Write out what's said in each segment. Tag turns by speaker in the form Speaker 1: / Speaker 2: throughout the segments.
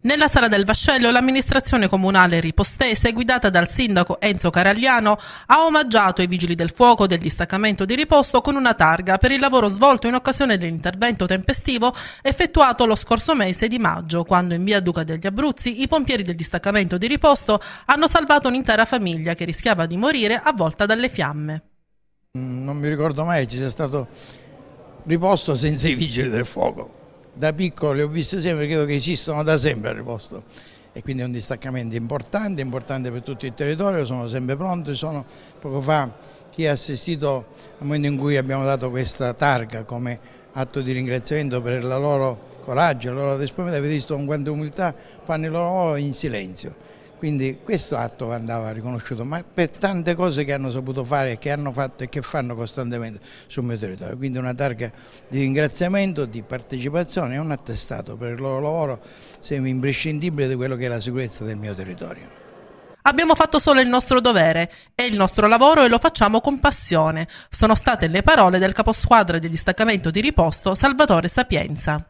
Speaker 1: Nella sala del vascello l'amministrazione comunale ripostese, guidata dal sindaco Enzo Caragliano, ha omaggiato i vigili del fuoco del distaccamento di Riposto con una targa per il lavoro svolto in occasione dell'intervento tempestivo effettuato lo scorso mese di maggio, quando in via Duca degli Abruzzi i pompieri del distaccamento di Riposto hanno salvato un'intera famiglia che rischiava di morire avvolta dalle fiamme.
Speaker 2: Non mi ricordo mai ci sia stato Riposto senza i vigili del fuoco. Da piccolo li ho visti sempre, credo che esistono da sempre a Riposto e quindi è un distaccamento importante per tutto il territorio, sono sempre pronti. Poco fa chi ha assistito al momento in cui abbiamo dato questa targa come atto di ringraziamento per il loro coraggio, la loro disponibilità, avete visto con quanta umiltà fanno il loro lavoro in silenzio. Quindi questo atto andava riconosciuto, ma per tante cose che hanno saputo fare, che hanno fatto e che fanno costantemente sul mio territorio. Quindi una targa di ringraziamento, di partecipazione e un attestato per il loro lavoro imprescindibile di quello che è la sicurezza del mio territorio.
Speaker 1: Abbiamo fatto solo il nostro dovere, è il nostro lavoro e lo facciamo con passione. Sono state le parole del caposquadra del distaccamento di Riposto, Salvatore Sapienza.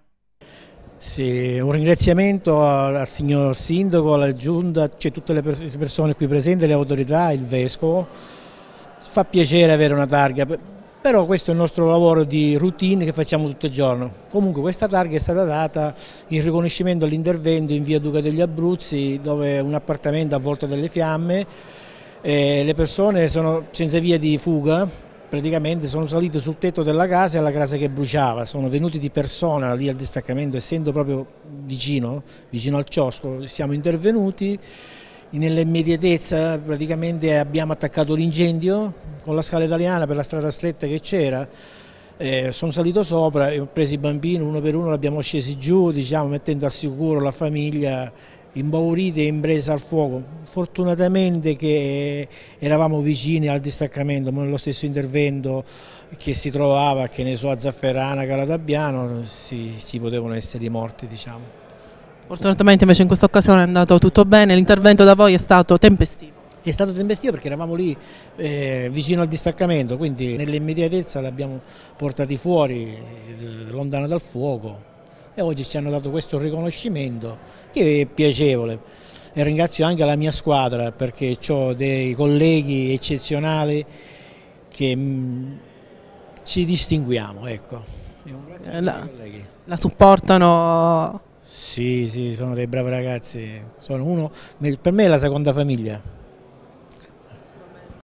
Speaker 3: Sì, un ringraziamento al signor Sindaco, alla Giunta, tutte le persone qui presenti, le autorità, il Vescovo. Fa piacere avere una targa, però questo è il nostro lavoro di routine che facciamo tutto il giorno. Comunque questa targa è stata data in riconoscimento all'intervento in via Duca degli Abruzzi, dove un appartamento avvolto dalle fiamme, le persone sono senza via di fuga. Praticamente sono saliti sul tetto della casa e la casa che bruciava, sono venuti di persona lì al distaccamento, essendo proprio vicino al ciosco, siamo intervenuti, nell'immediatezza praticamente abbiamo attaccato l'incendio con la scala italiana per la strada stretta che c'era, sono salito sopra e ho preso i bambini uno per uno, l'abbiamo scesi giù, diciamo, mettendo al sicuro la famiglia, impaurite e imprese al fuoco. Fortunatamente che eravamo vicini al distaccamento, ma nello stesso intervento che si trovava, che ne so, a Zafferana, Calatabbiano, ci potevano essere morti, diciamo.
Speaker 1: Fortunatamente invece in questa occasione è andato tutto bene, l'intervento da voi è stato tempestivo.
Speaker 3: È stato tempestivo perché eravamo lì vicino al distaccamento, quindi nell'immediatezza l'abbiamo portati fuori, lontano dal fuoco. E oggi ci hanno dato questo riconoscimento che è piacevole e ringrazio anche la mia squadra perché ho dei colleghi eccezionali che ci distinguiamo, ecco.
Speaker 1: La supportano?
Speaker 3: Sì, sono dei bravi ragazzi, per me è la seconda famiglia.